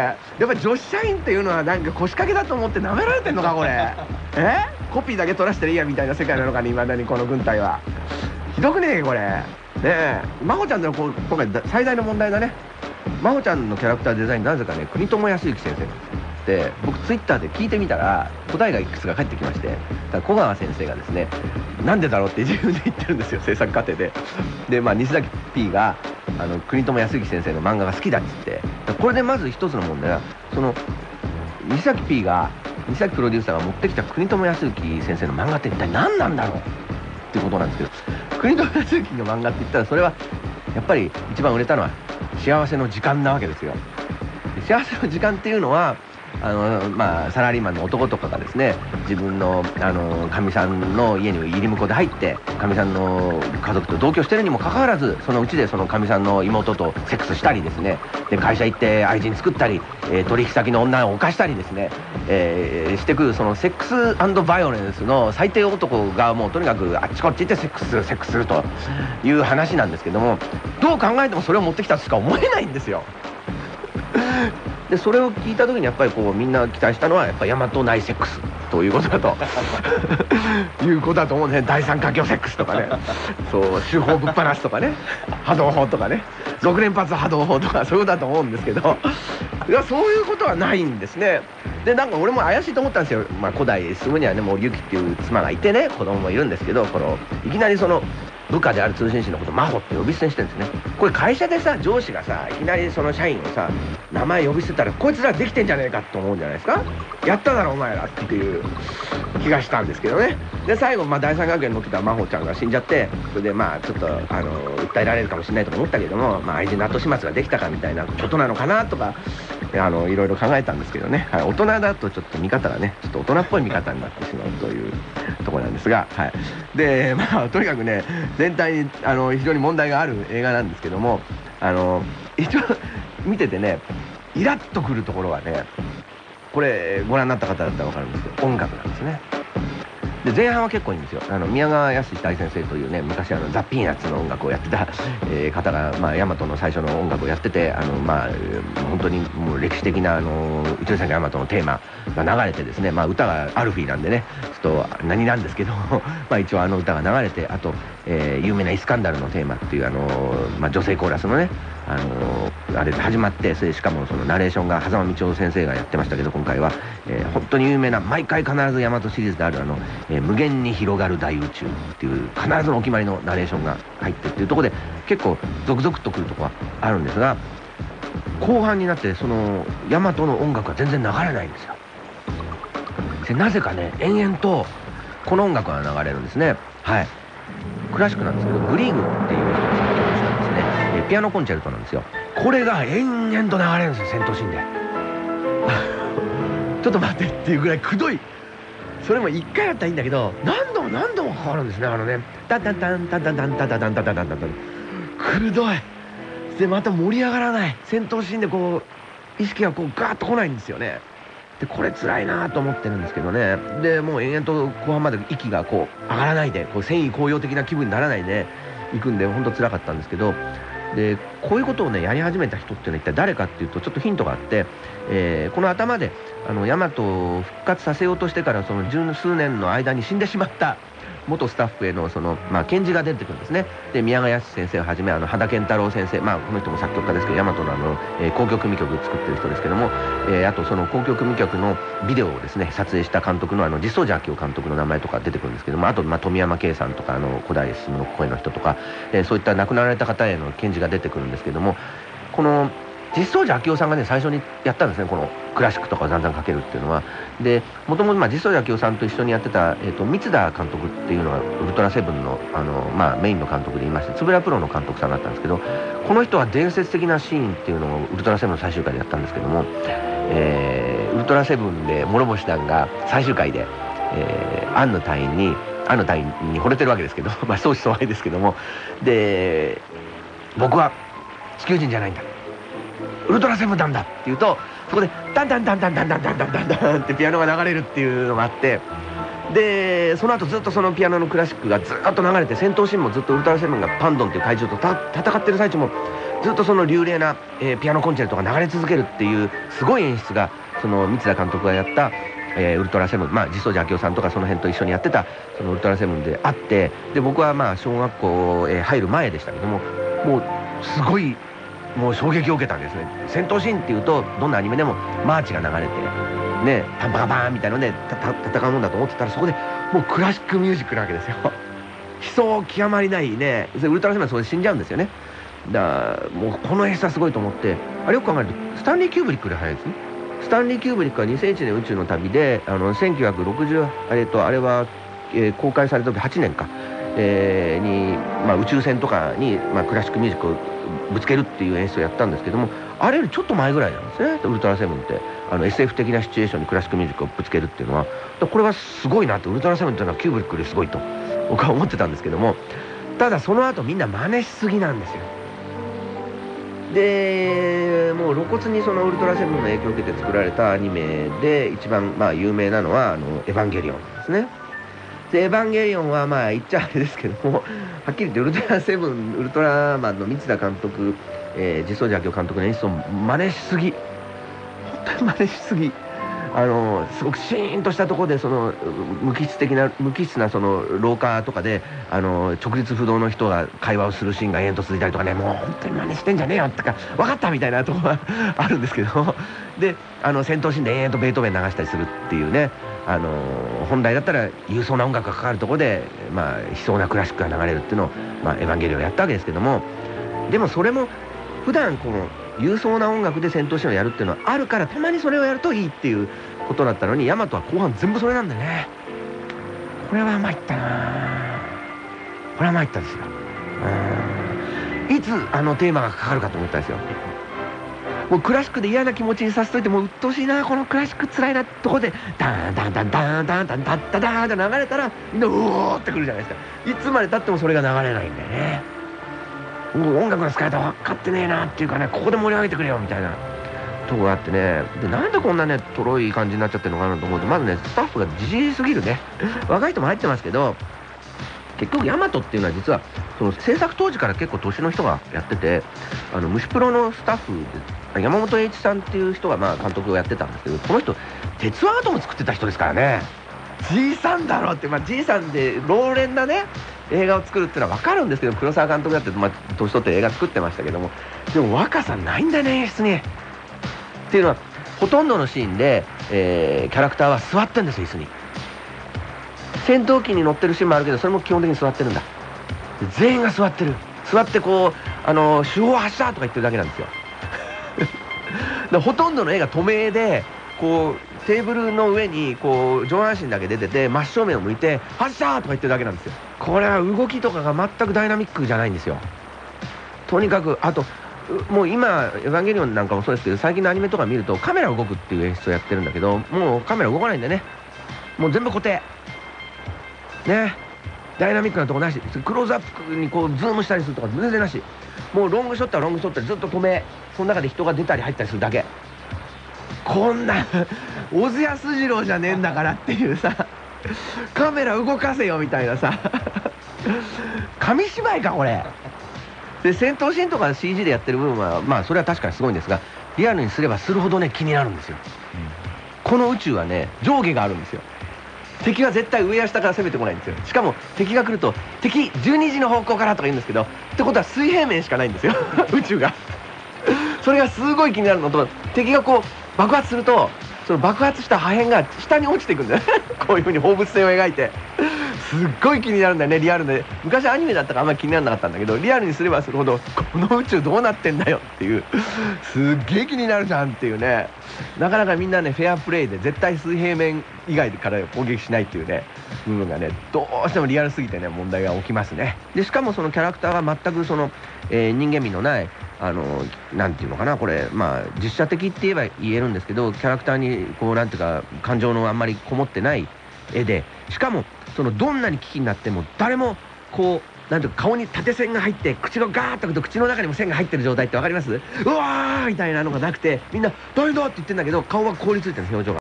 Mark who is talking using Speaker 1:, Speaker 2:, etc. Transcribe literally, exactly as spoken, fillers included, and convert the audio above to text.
Speaker 1: やっぱり女子社員っていうのはなんか腰掛けだと思って舐められてんのかこれ。えコピーだけ取らせてりゃいいやみたいな世界なのかね、いまだにこの軍隊は。ひどくねえこれ。ねえ真帆ちゃんの今回最大の問題だね。真帆ちゃんのキャラクターデザインなぜかね国友康之先生で、僕ツイッターで聞いてみたら答えがいくつか返ってきまして、だから小川先生がですねなんでだろうって自分で言ってるんですよ制作過程で。でまあ西崎 P があの国友康之先生の漫画が好きだっつって、これでまず一つの問題はその西崎 P が西崎プロデューサーが持ってきた国友康之先生の漫画って一体何なんだろうっていうことなんですけど、国友康之の漫画って言ったらそれはやっぱり一番売れたのは幸せの時間なわけですよ。幸せの時間っていうのはあのまあサラリーマンの男とかがですね自分のあのかみさんの家に入り婿で入ってかみさんの家族と同居してるにもかかわらずそのうちでそのかみさんの妹とセックスしたりですね、で会社行って愛人作ったり、えー、取引先の女を犯したりですね、えー、してくるそのセックス&バイオレンスの最低男がもうとにかくあっちこっち行ってセックスするセックスするという話なんですけども、どう考えてもそれを持ってきたとしか思えないんですよ。でそれを聞いた時にやっぱりこうみんな期待したのはやっぱ大和内セックスということだということだと思うんですね。第三環境セックスとかね、そう手法ぶっ放すとかね、波動砲とかね、ろく連発波動砲とかそういうことだと思うんですけど、いやそういうことはないんですね。でなんか俺も怪しいと思ったんですよ。まあ古代住むにはね森行っていう妻がいてね子供もいるんですけど、このいきなりその部下である通信士のこと真帆って呼び捨てにしてるんですね。これ会社でさ上司がさいきなりその社員をさ名前呼び捨てたらこいつらできてんじゃねえかと思うんじゃないですか。やっただろお前らっていう気がしたんですけどね。で最後まあ第三学園の起きた真帆ちゃんが死んじゃって、それでまあちょっとあの訴えられるかもしれないとか思ったけども、まあ愛人の後始末ができたかみたいなことなのかなとかあのいろいろ考えたんですけどね、はい、大人だとちょっと見方がねちょっと大人っぽい見方になってしまうというところなんですが、はい、でまあとにかくね全体にあの非常に問題がある映画なんですけども、あの一応見ててねイラッとくるところはね、これご覧になった方だったら分かるんですけど音楽なんですね。で前半は結構いいんですよ。あの宮川泰大先生というね昔あのザ・ピーナッツの音楽をやってた、えー、方が、まあ、大和の最初の音楽をやってて、あのまあ本当にもう歴史的なあの一ノ関大和のテーマが流れてですね、まあ歌がアルフィーなんでねちょっと何なんですけどまあ一応あの歌が流れて、あと、えー、有名なイスカンダルのテーマっていうあの、まあ、女性コーラスのねあのあれで始まって、それしかもそのナレーションが狭間道夫先生がやってましたけど、今回は、えー、本当に有名な毎回必ず大和シリーズであるあの、えー、無限に広がる大宇宙っていう必ずのお決まりのナレーションが入ってっていうところで結構ゾクゾクっとくるところはあるんですが、後半になってその大和の音楽が全然流れないんですよ。でなぜかね延々とこの音楽が流れるんですね。はい、クラシックなんですけどグリーグっていう人が作曲したんですね。ピアノコンチェルトなんですよ。これが延々と流れるんですよ戦闘シーンでちょっと待ってっていうぐらいくどい。それもいっかいだったらいいんだけど何度も何度もかかるんですね。あのねタンタンタンタンタンタンタンタンタンタンタンタンタンタンくどい。でまた盛り上がらない。戦闘シーンでこう意識がこうガーッと来ないんですよね。でこれ辛いなと思ってるんですけどね。でもう延々と後半まで息がこう上がらないでこう戦意高揚的な気分にならないで行くんで本当辛かったんですけど、でこういうことをねやり始めた人っていうのは一体誰かっていうとちょっとヒントがあって、えー、この頭であの大和を復活させようとしてからその十数年の間に死んでしまった元スタッフへのその、まあ、検事が出てくるんですね。で宮川康先生をはじめあの羽田健太郎先生、まあ、この人も作曲家ですけど大和のあの、えー、交響組曲作ってる人ですけども、えー、あとその交響組曲のビデオをですね撮影した監督のあの実相寺明夫監督の名前とか出てくるんですけども、あと、まあ、富山圭さんとかあの古代進の声の人とか、えー、そういった亡くなられた方への検事が出てくるんですけども、この実相寺明夫さんがね最初にやったんですね、このクラシックとかをざんざんかけるっていうのは。でもともと実相寺明夫さんと一緒にやってた、えー、と三田監督っていうのがウルトラセブンの、あの、まあ、メインの監督でいまして円谷プロの監督さんだったんですけど、この人は伝説的なシーンっていうのをウルトラセブンの最終回でやったんですけども、えー、ウルトラセブンで諸星団が最終回で、えー、庵野隊員に庵野隊員に惚れてるわけですけどまあ相思相愛ですけども、で僕は地球人じゃないんだウルトラセブンなんだって言うと、そこでダンダンダンダンダンダンダンダンダンダンってピアノが流れるっていうのがあって、でその後ずっとそのピアノのクラシックがずっと流れて、戦闘シーンもずっとウルトラセブンがパンドンっていう怪獣と戦ってる最中もずっとその流麗な、えー、ピアノコンチェルトが流れ続けるっていうすごい演出がその三田監督がやったえー、ウルトラセブン、まあ、実相寺明夫さんとかその辺と一緒にやってたそのウルトラセブンであって、で僕はまあ小学校へ入る前でしたけども、もうすごいもう衝撃を受けたんですね。戦闘シーンっていうとどんなアニメでもマーチが流れてね、パンパカパーンみたいなので戦うもんだと思ってたら、そこでもうクラシックミュージックなわけですよ。悲壮極まりないね、ウルトラセブンはそこで死んじゃうんですよね。だからもうこの演出はすごいと思って、あれよく考えるとスタンリー・キューブリックで早いですね。スタンリー・キューブリックはにせんいちねん宇宙の旅で、あのせんきゅうひゃくろくじゅう、えっと、あれは、えー、公開された時はちねんか、えー、に、まあ、宇宙船とかに、まあ、クラシックミュージックをぶつけるっていう演出をやったんですけども、あれよりちょっと前ぐらいなんですね、ウルトラセブンって。あの エスエフ 的なシチュエーションにクラシックミュージックをぶつけるっていうのは、これはすごいなって、ウルトラセブンっていうのはキューブリックよりすごいと僕は思ってたんですけども、ただその後みんな真似しすぎなんですよ。でもう露骨にそのウルトラセブンの影響を受けて作られたアニメで一番まあ有名なのはあのエヴァンゲリオンですね。でエヴァンゲリオンはまあ言っちゃあれですけども、はっきり言ってウルトラセブンウルトラマンの三田監督、えー、実相寺明夫監督の演出を真似しすぎ、本当に真似しすぎ。あのすごくシーンとしたところでその無機質的な無機質なその廊下とかであの直立不動の人が会話をするシーンが延々と続いたりとかね、もう本当に真似してんじゃねえよとか分かったみたいなところがあるんですけど、であの戦闘シーンで延々とベートーベン流したりするっていうね、あの本来だったら勇壮な音楽がかかるところで、まあ、悲壮なクラシックが流れるっていうのを、まあ、エヴァンゲリオンやったわけですけども、でもそれも普段この勇壮な音楽で戦闘シーンをやるっていうのはあるから、たまにそれをやるといいっていうことだったのに、ヤマトは後半全部それなんだよね。これは参ったな、これは参ったですよ。うん、いつあのテーマがかかるかと思ったんですよ。もうクラシックで嫌な気持ちにさせといて、もう鬱陶しいなこのクラシックつらいなってとこでダンダンダンダンダンダンダンダンダンって流れたらみんなうおーってくるじゃないですか。いつまでたってもそれが流れないんだよね。もう音楽の使い方分かってねえなっていうかね、ここで盛り上げてくれよみたいなとこがあってね。でなんでこんなねとろい感じになっちゃってるのかなと思うと、まずねスタッフがじじいすぎるね。若い人も入ってますけど、結局ヤマトっていうのは実はその制作当時から結構年の人がやってて、あの虫プロのスタッフで山本栄一さんっていう人がまあ監督をやってたんですけど、この人鉄腕アトム作ってた人ですからね。じいさんだろって、まあじいさんで老練なね映画を作るっていうのは分かるんですけど、黒沢監督だって、まあ、年取って映画作ってましたけども、でも若さないんだね演出に。っていうのはほとんどのシーンで、えー、キャラクターは座ってるんですよ、椅子に。戦闘機に乗ってるシーンもあるけど、それも基本的に座ってるんだ。全員が座ってる。座ってこうあの手法発射とか言ってるだけなんですよ。でほとんどの絵が透明で、こうテーブルの上にこう上半身だけ出てて真正面を向いて発射とか言ってるだけなんですよ。これは動きとかが全くダイナミックじゃないんですよ。とにかくあともう今エヴァンゲリオンなんかもそうですけど、最近のアニメとか見るとカメラ動くっていう演出をやってるんだけど、もうカメラ動かないんだよね。もう全部固定ね、ダイナミックなとこなし、クローズアップにこうズームしたりするとか全然なし。もうロングショットはロングショットでずっと止め、その中で人が出たり入ったりするだけ。こんな小津安二郎じゃねえんだからっていうさ、カメラ動かせよみたいなさ紙芝居かこれで。戦闘シーンとか シージー でやってる部分はまあそれは確かにすごいんですが、リアルにすればするほどね気になるんですよ、うん、この宇宙はね上下があるんですよ。敵は絶対上や下から攻めてこないんですよ。しかも敵が来ると敵じゅうにじの方向からとか言うんですけど、ってことは水平面しかないんですよ宇宙がそれがすごい気になるのと、敵がこう爆発するとその爆発した破片が下に落ちていくんだよこういうふうに放物線を描いて、すっごい気になるんだよねリアルで。昔アニメだったからあんまり気にならなかったんだけど、リアルにすればするほどこの宇宙どうなってんだよっていう、すっげえ気になるじゃんっていうね。なかなかみんなねフェアプレーで絶対水平面以外から攻撃しないっていうね部分がねどうしてもリアルすぎてね問題が起きますね。でしかもそのキャラクターが全くその、えー、人間味のないあのなんていうのかな、これまあ実写的って言えば言えるんですけど、キャラクターにこうなんていうか感情のあんまりこもってない絵で、しかもそのどんなに危機になっても誰もこうなんていうか顔に縦線が入って口がガーッとくると口の中にも線が入ってる状態って分かります？うわーみたいなのがなくて、みんな大変だって言ってんだけど顔は凍りついてる表情が。